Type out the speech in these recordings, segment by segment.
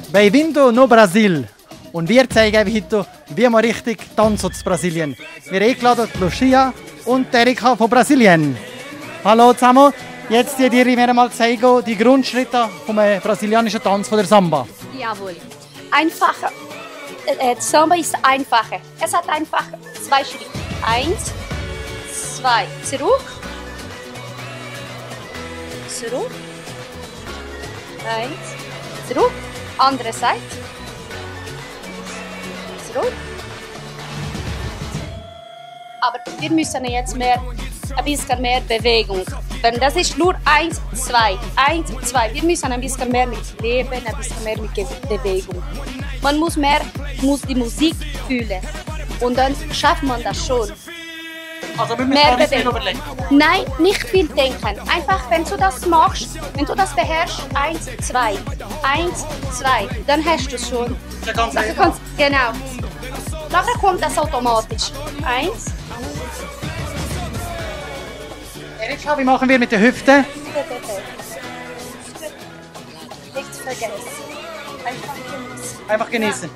Bem-vindo no Brasil. Und wir zeigen heute, wie man richtig tanzt in Brasilien. Wir haben eingeladen Lucia und Erika von Brasilien. Hallo zusammen. Jetzt dir mir mal zeigen die Grundschritte vom brasilianischen Tanz von der Samba. Jawohl. Einfacher. Samba ist einfacher. Es hat einfach 2 Schritte. 1, 2, zurück. Zurück. 1, zurück. Andere Seite. Zurück. Aber wir müssen jetzt ein bisschen mehr Bewegung. Denn das ist nur 1, 2, 1, 2. Wir müssen ein bisschen mehr mit Leben, ein bisschen mehr mit Bewegung. Man muss die Musik fühlen. Und dann schafft man das schon. Also wir müssen mehr nicht überlegen. Nein, nicht viel denken. Einfach, wenn du das machst, wenn du das beherrschst, 1, 2, 1, 2, dann hast du es schon. Das ist ganz einfach. Genau. Nachher kommt das automatisch. 1. Erika, wie machen wir mit der Hüfte? Nicht vergessen. Einfach genießen. Einfach genießen.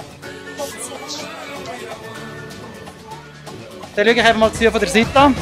Dann schaue ich einfach mal zu von der Seite an.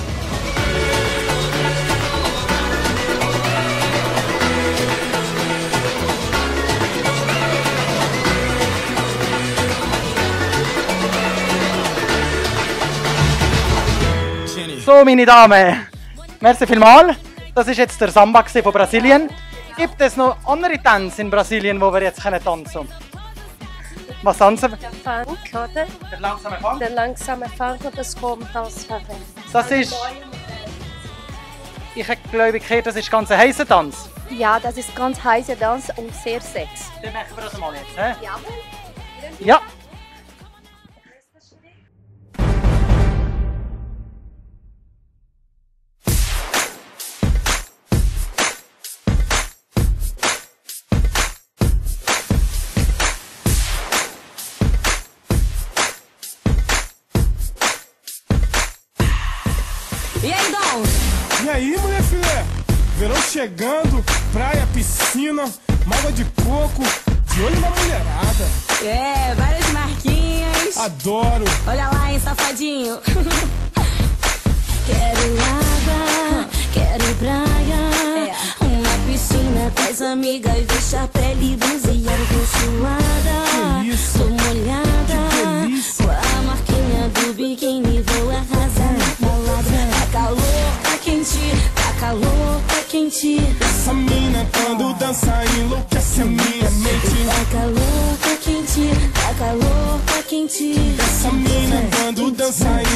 So, meine Damen, merci vielmals. Das war jetzt der Samba von Brasilien. Gibt es noch andere Tänze in Brasilien, wo wir jetzt tanzen können? Was tanzen wir? Der Funk, oder? Der langsame Funk? Der langsame Funk und das Romtanz verwendet. Das ist... Ich glaube, das ist ganz ein heißer Tanz. Ja, das ist ganz heißer Tanz und sehr sexy. Dann machen wir das mal jetzt. He? Jawohl. Ja. E aí, Dom? E aí, mulher filé? Verão chegando, praia, piscina, mágoa de coco, de olho na mulherada. É, várias marquinhas. Adoro. Olha lá, hein, safadinho. Quero água, quero praia. Uma piscina com as amigas, deixa a pele bronzeada com suada. Que isso? Tô molhada. Que delícia. Com a marquinha do biquíni, vou arrasar na balada. Tá calor, tá quente, tá calor, tá quente. Essa mina quando dança enlouquece a minha mente. Tá calor, tá quente, tá calor, tá quente. Essa mina quando dança